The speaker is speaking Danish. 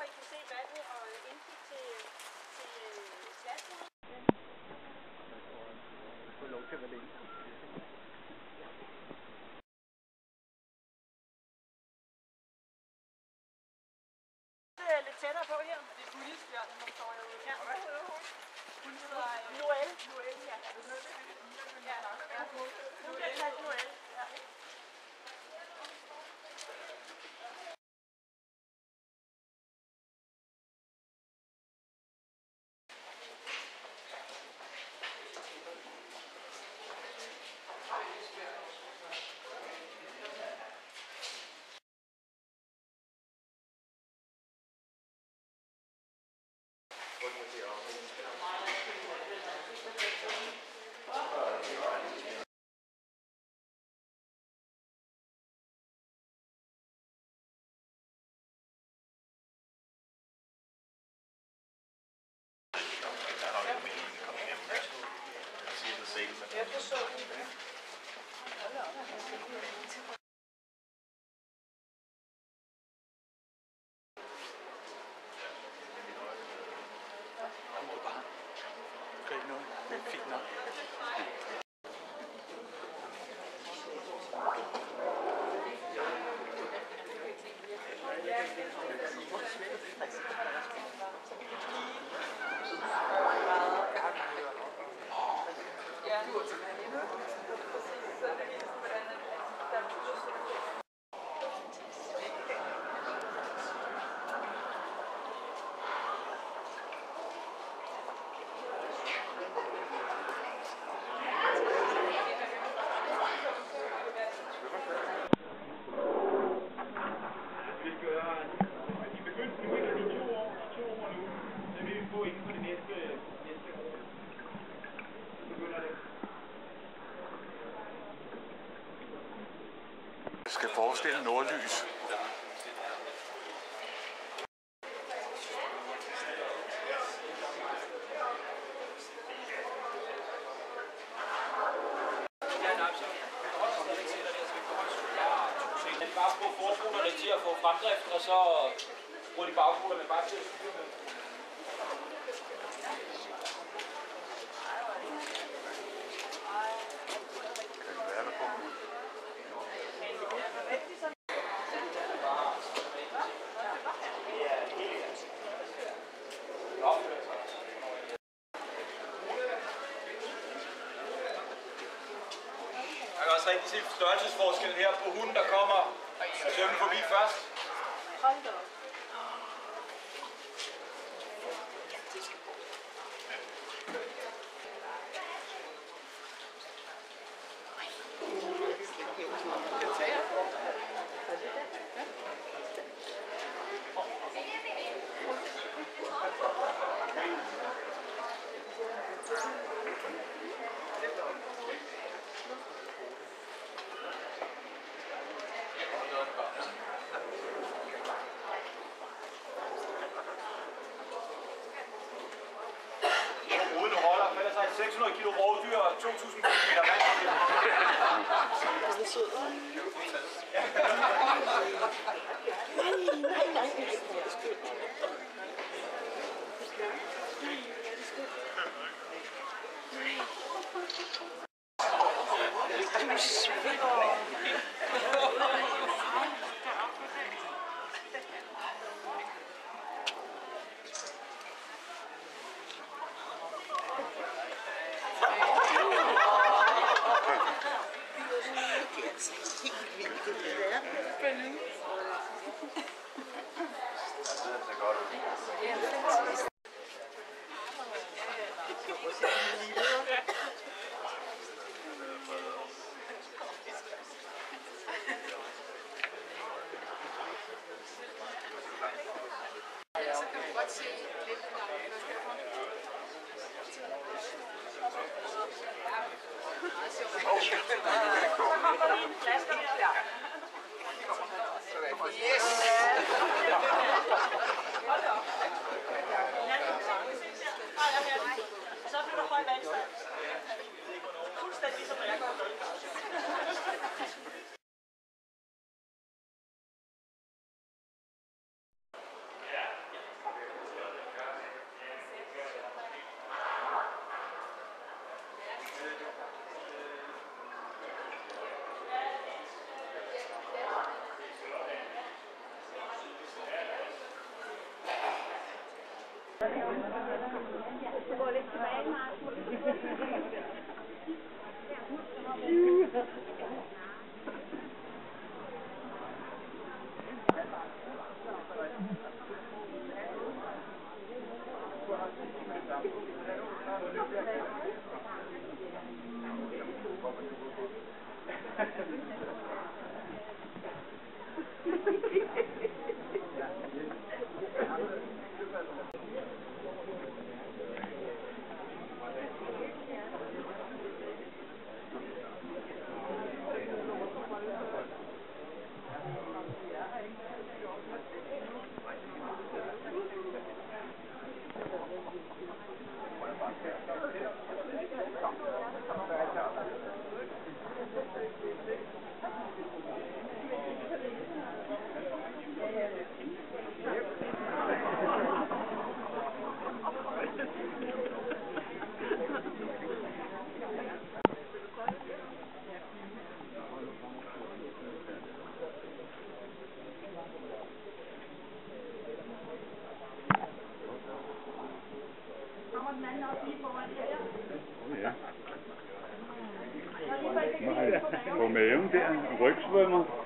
I kan se vandet og indkig til slasken. Jeg får lov til at være længe. Det er lidt tættere på her. Det er bulisbjørnen, der står herude. Ja, hvad hedder hun? Hun hedder Noel. Noel, ja. Ja, hun bliver kaldt Noel. Ja. Jeg forstår det. Okay, nu. Det er fint nok. Skal forestille nordlys. Bare bruge forbrugerne til at få fremdrift, og så bruger de bagbrugerne bare til at styre med. Jeg kan også rigtig se størrelsesforskel her på hunden, der kommer svømme forbi først. Hold da op. Uden holder, falder sig 600 kilo rovdyr og 2.000 kubikmeter vand. Det er sød. Nej. Du svinger. Så bliver der høj vandstand. Fuldstændig som jeg gør. Det går lidt tilbage, Martin. På maven der, rygsvømmer.